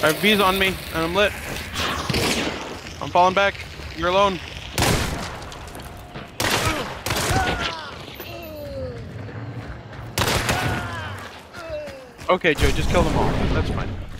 I have bees on me, and I'm lit. I'm falling back. You're alone. Okay, Joe, just kill them all. That's fine.